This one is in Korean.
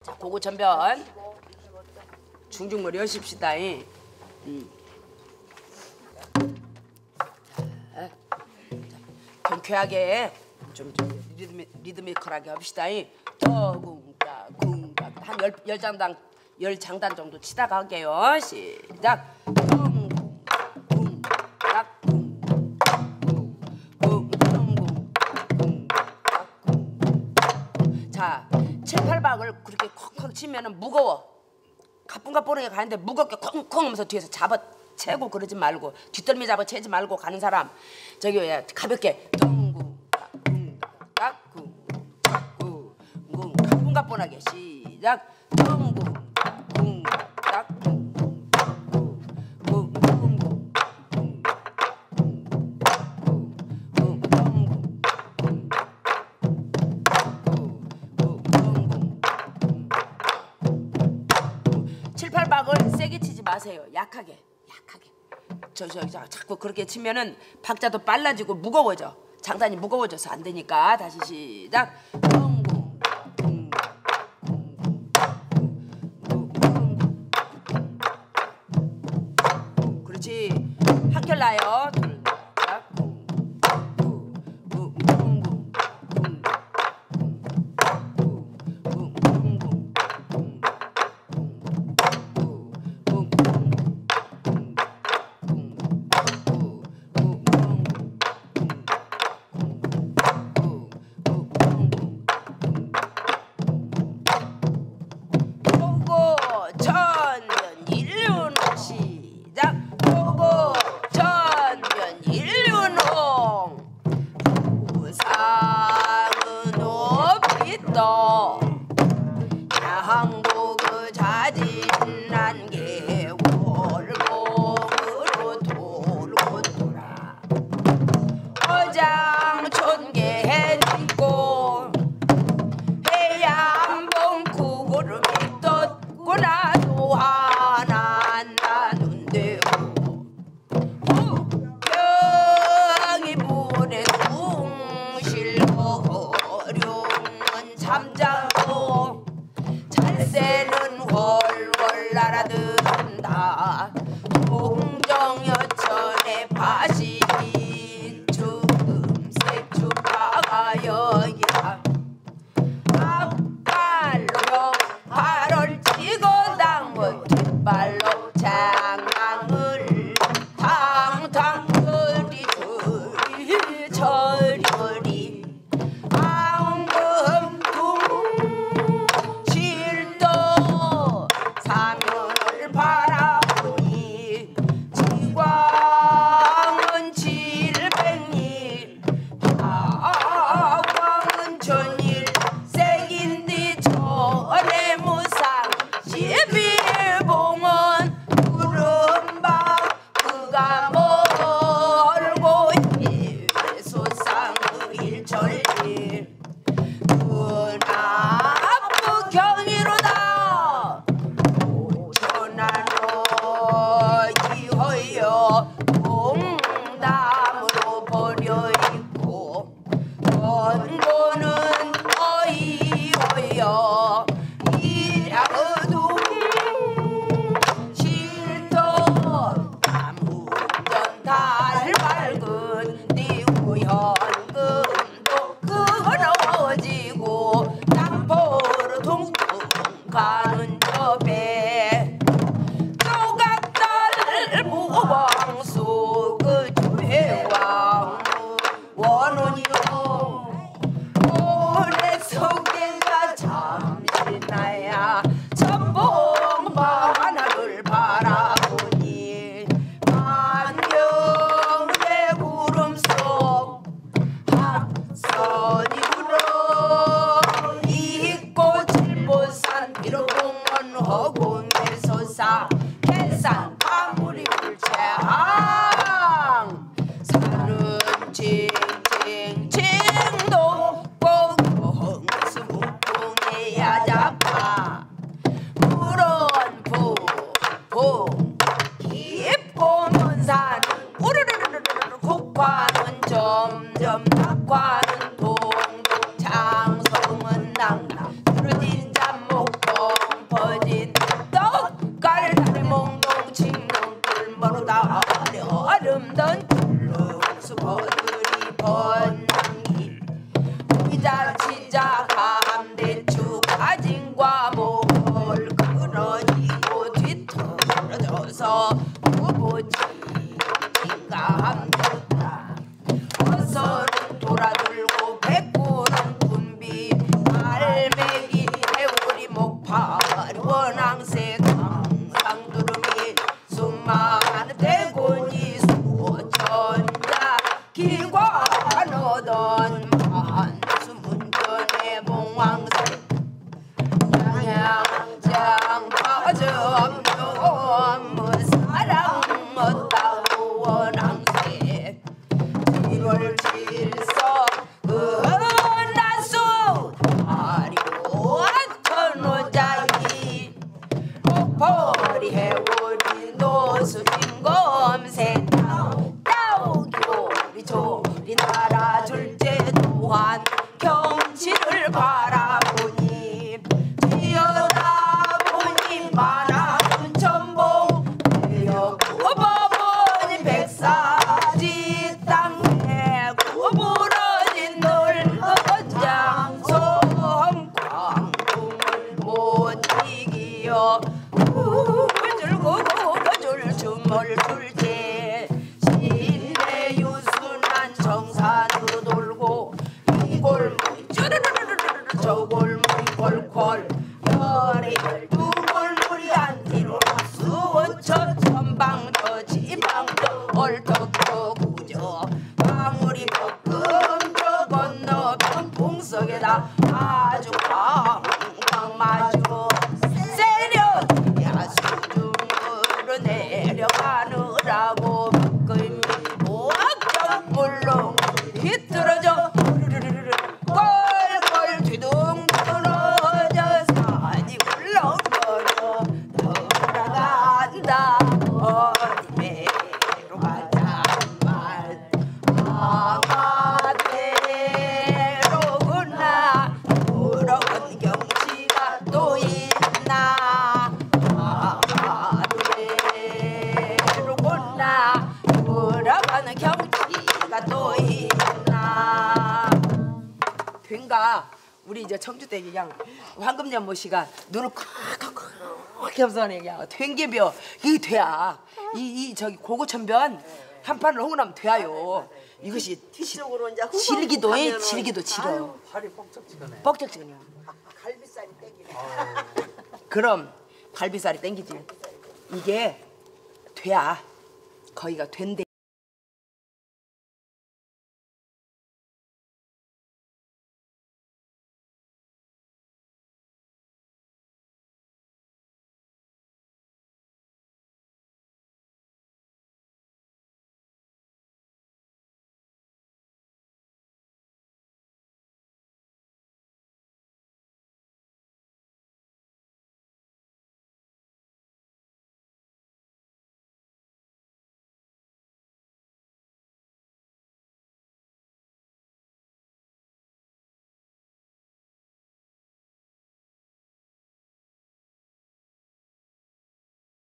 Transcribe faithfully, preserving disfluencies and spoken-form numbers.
자, 고고 전변 중중머리 여십시다. 음. 자, 경쾌하게 좀 리드미, 리드미컬하게 합시다. 더궁다 궁다 한 열 장당 열 장단 정도 치다가 할게요. 시작. 자, 칠, 팔 박을 그렇게 콩콩 치면은 무거워. 가뿐가뿐하게 가는데 무겁게 콩콩 하면서 뒤에서 잡아 채고 그러지 말고 뒷덜미 잡아 채지 말고 가는 사람 저기 왜 가볍게 덩구 깍구 깍구 구 가뿐가뿐하게 시작. 덩구 구 깍구 구 칠팔 박을 세게 치지 마세요. 약하게, 약하게. 저, 저, 저, 자꾸 그렇게 치면은 박자도 빨라지고 무거워져. 장단이 무거워져서 안 되니까 다시 시작. 그렇지. 한결 나요. 전변 일륜 시작. 고고 전변 머루다 아름던 수포들이 번낭이 이자 지자 감대추 가진과 목을 끌어지고 뒤틀어져서 부부지인가 함들다 어서는 돌아들고 백구는 군비 알매기 해오리 목파리 원앙새 강상두름이 수많은 대군이 수천자 기관 얻은 만수문전의 봉황새 양양 빠져없는 사랑 얻다고 원앙새 칠월 칠서 은하수 다리고 천호자기 목포리 해오리 노수진 검새 따오기오리 조리 날아줄 때 또한 경치를 바라보니 뛰어다보니 많아은 전봉 구버버진 백사지 땅에 구부러진 놀거장 송광궁을 못 이기어 구불줄고 구불줄 춤을 출제 신내 유순한 정산으로 돌고 이 골목 쭈르르르르르 저 골목 콜콜 열에 열두 골물이 안 뒤로 수원천 천방도 지방도 얼떡도 구저 방울이 볶음 저 건너편 풍석에다 아주 광광 마주 세력 야수중으로 내려가느라고 묶음이 오악정물로 뒤틀어져 꼴꼴 뒤둥 떨어져 산이 울렁거려 돌아간다 어디로 가자 말 아마대로구나 부러운 경치가 또 있나 아마대로구나 부러운 경치가 또 있나 된가 우리 이제 청주대 그냥 황금연모 씨가 눈을 콱콱콱 겸손해 그냥 된게벼 이게 돼야 이, 이 저기 고구천변 한 판을 홍은하면 돼요. 이것이 뒤쪽으로 이제 질기도 해 질기도 질어. 팔이 뻑적지근해. 뻑적지근해. 갈비살이 땡기네. 그럼 갈비살이 땡기지. 이게 돼야 거기가 된대.